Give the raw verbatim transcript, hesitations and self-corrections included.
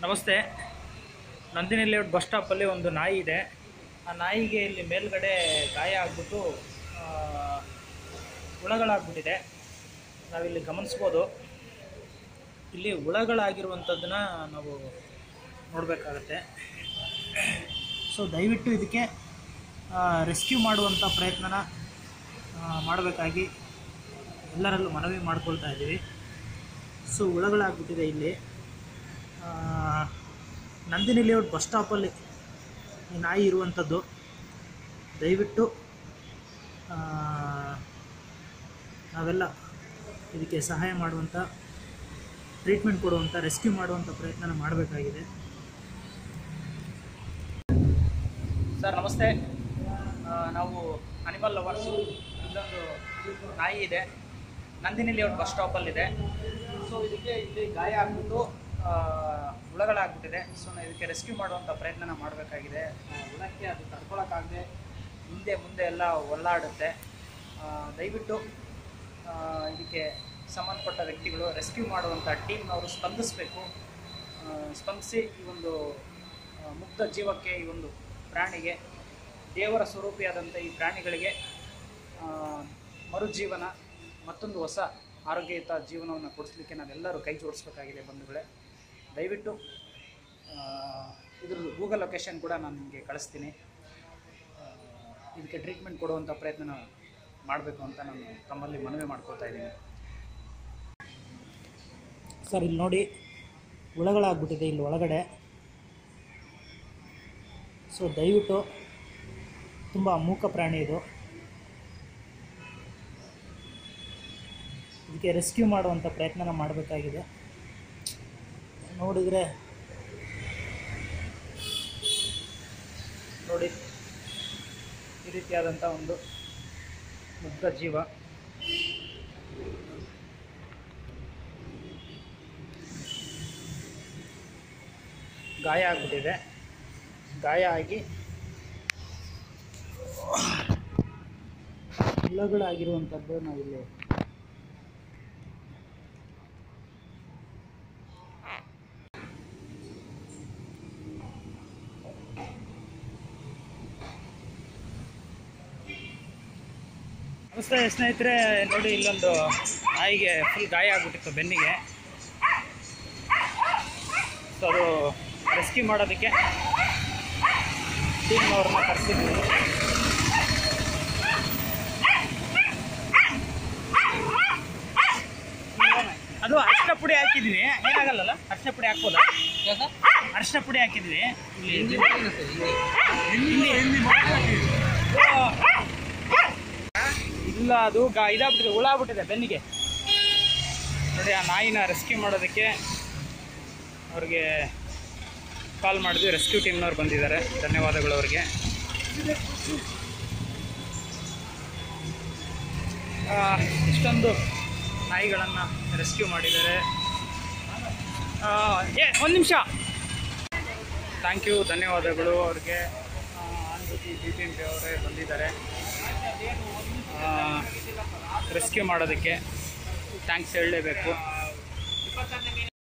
ನಮಸ್ತೆ. Nandini layout bus ಸ್ಟಾಪಲ್ಲಿ ಒಂದು ನಾಯಿ ಇದೆ. ಆ ನಾಯಿಗೆ ಇಲ್ಲಿ ಮೇಲ್ಗಡೆ ಗಾಯ ಆಗಿಬಿಟ್ಟು ಹುಳಗಳಾಗ್ಬಿಟ್ಟಿದೆ. ನಾವಿಲ್ಲಿ ಗಮನಿಸ್ಬೋದು. ಇಲ್ಲಿ ಹುಳಗಳಾಗಿರುವಂಥದ್ದನ್ನ ನಾವು ನೋಡಬೇಕಾಗತ್ತೆ. ಸೊ ದಯವಿಟ್ಟು ಇದಕ್ಕೆ ರೆಸ್ಕ್ಯೂ ಮಾಡುವಂಥ ಪ್ರಯತ್ನನ ಮಾಡಬೇಕಾಗಿ ಎಲ್ಲರಲ್ಲೂ ಮನವಿ ಮಾಡ್ಕೊಳ್ತಾ ಇದ್ದೀವಿ. ಸೊ ಹುಳಗಳಾಗ್ಬಿಟ್ಟಿದೆ ಇಲ್ಲಿ ನಂದಿನಿ ಲೇಔಟ್ ಬಸ್ ಸ್ಟಾಪಲ್ಲಿ ಈ ನಾಯಿ ಇರುವಂಥದ್ದು. ದಯವಿಟ್ಟು ನಾವೆಲ್ಲ ಇದಕ್ಕೆ ಸಹಾಯ ಮಾಡುವಂಥ, ಟ್ರೀಟ್ಮೆಂಟ್ ಕೊಡುವಂಥ, ರೆಸ್ಕ್ಯೂ ಮಾಡುವಂಥ ಪ್ರಯತ್ನ ಮಾಡಬೇಕಾಗಿದೆ. ಸರ್ ನಮಸ್ತೆ. ನಾವು ಅನಿಮಲ್ ಲವರ್ಸು. ಇಲ್ಲೊಂದು ನಾಯಿ ಇದೆ, ನಂದಿನಿ ಲೇಔಟ್ ಬಸ್ ಸ್ಟಾಪಲ್ಲಿದೆ. ಸೊ ಇದಕ್ಕೆ ಇಲ್ಲಿ ಗಾಯ ಆಗಿಬಿಟ್ಟು ಹುಳಗಳಾಗ್ಬಿಟ್ಟಿದೆ. ಸೊ ನಾವು ಇದಕ್ಕೆ ರೆಸ್ಕ್ಯೂ ಮಾಡುವಂಥ ಪ್ರಯತ್ನ ಮಾಡಬೇಕಾಗಿದೆ. ಹುಳಕ್ಕೆ ಅದು ತಡ್ಕೊಳಕ್ಕಾಗದೆ ಹಿಂದೆ ಮುಂದೆ ಎಲ್ಲ ಒಲ್ಲಾಡುತ್ತೆ. ದಯವಿಟ್ಟು ಇದಕ್ಕೆ ಸಂಬಂಧಪಟ್ಟ ವ್ಯಕ್ತಿಗಳು, ರೆಸ್ಕ್ಯೂ ಮಾಡುವಂಥ ಟೀಮ್ನವರು ಸ್ಪಂದಿಸಬೇಕು. ಸ್ಪಂದಿಸಿ ಈ ಒಂದು ಮುಗ್ಧ ಜೀವಕ್ಕೆ, ಈ ಒಂದು ಪ್ರಾಣಿಗೆ, ದೇವರ ಸ್ವರೂಪಿಯಾದಂಥ ಈ ಪ್ರಾಣಿಗಳಿಗೆ ಮರುಜೀವನ, ಮತ್ತೊಂದು ಹೊಸ ಆರೋಗ್ಯಯುತ ಜೀವನವನ್ನು ಕೊಡಿಸ್ಲಿಕ್ಕೆ ನಾವೆಲ್ಲರೂ ಕೈ ಜೋಡಿಸ್ಬೇಕಾಗಿದೆ ಬಂಧುಗಳೇ. ದಯವಿಟ್ಟು ಇದ್ರ ಗೂಗಲ್ ಲೊಕೇಶನ್ ಕೂಡ ನಾನು ನಿಮಗೆ ಕಳಿಸ್ತೀನಿ. ಇದಕ್ಕೆ ಟ್ರೀಟ್ಮೆಂಟ್ ಕೊಡುವಂಥ ಪ್ರಯತ್ನ ಮಾಡಬೇಕು ಅಂತ ನಾನು ತಮ್ಮಲ್ಲಿ ಮನವಿ ಮಾಡ್ಕೊಳ್ತಾ ಇದ್ದೀನಿ. ಸರ್ ಇಲ್ಲಿ ನೋಡಿ, ಹುಳಗಳಾಗ್ಬಿಟ್ಟಿದೆ ಇಲ್ಲಿ ಒಳಗಡೆ. ಸೊ ದಯವಿಟ್ಟು, ತುಂಬ ಮೂಕ ಪ್ರಾಣಿ ಇದು, ಇದಕ್ಕೆ ರೆಸ್ಕ್ಯೂ ಮಾಡುವಂಥ ಪ್ರಯತ್ನ ಮಾಡಬೇಕಾಗಿದೆ. ನೋಡಿದರೆ ನೋಡಿ, ಈ ರೀತಿಯಾದಂಥ ಒಂದು ಮುಗ್ಧ ಜೀವ. ಗಾಯ ಆಗಿಬಿಟ್ಟಿದೆ. ಗಾಯ ಆಗಿ ಹುಳಗಳಾಗಿರುವಂಥದ್ದು ನಾವಿಲ್ಲಿ ನಮಸ್ತೆ ಸ್ನೇಹಿತರೆ. ನೋಡಿ, ಇಲ್ಲೊಂದು ನಾಯಿಗೆ ಫುಲ್ ಗಾಯ ಆಗಿಬಿಟ್ಟಿತ್ತು ಬೆನ್ನಿಗೆ. ಸೊ ಅದು ರೆಸ್ಕ್ಯೂ ಮಾಡೋದಕ್ಕೆ ಟೀಮ್ನವ್ರನ್ನ ಕರೆಸಿದ್ವಿ. ಅದು ಅರಿಶಿನ ಪುಡಿ ಹಾಕಿದ್ವಿ, ಏನಾಗಲ್ಲ. ಅರಿಶಿನ ಪುಡಿ ಹಾಕ್ಬೋದಾ? ಅರಿಶಿನ ಪುಡಿ ಹಾಕಿದ್ವಿ ಇಲ್ಲಿ. ಇಲ್ಲ, ಅದು ಗಾ ಇದಾಗ್ಬಿಟ್ಟಿದೆ, ಹುಳ ಆಗ್ಬಿಟ್ಟಿದೆ ಬೆನ್ನಿಗೆ. ನೋಡಿ, ಆ ನಾಯಿನ ರೆಸ್ಕ್ಯೂ ಮಾಡೋದಕ್ಕೆ ಅವ್ರಿಗೆ ಕಾಲ್ ಮಾಡಿದ್ವಿ. ರೆಸ್ಕ್ಯೂ ಟೀಮ್ನವ್ರು ಬಂದಿದ್ದಾರೆ. ಧನ್ಯವಾದಗಳು ಅವರಿಗೆ. ಇಷ್ಟೊಂದು ನಾಯಿಗಳನ್ನು ರೆಸ್ಕ್ಯೂ ಮಾಡಿದ್ದಾರೆ. ಏ ಒಂದು ನಿಮಿಷ, ಥ್ಯಾಂಕ್ ಯು, ಧನ್ಯವಾದಗಳು ಅವ್ರಿಗೆ. ಅನ್ಭೂತಿ ಬಿ ಪಿ ಎಂ ಪಿ ಅವರೇ ಬಂದಿದ್ದಾರೆ ರೆಸ್ಕ್ಯೂ ಮಾಡೋದಕ್ಕೆ. ಥ್ಯಾಂಕ್ಸ್ ಹೇಳಲೇಬೇಕು.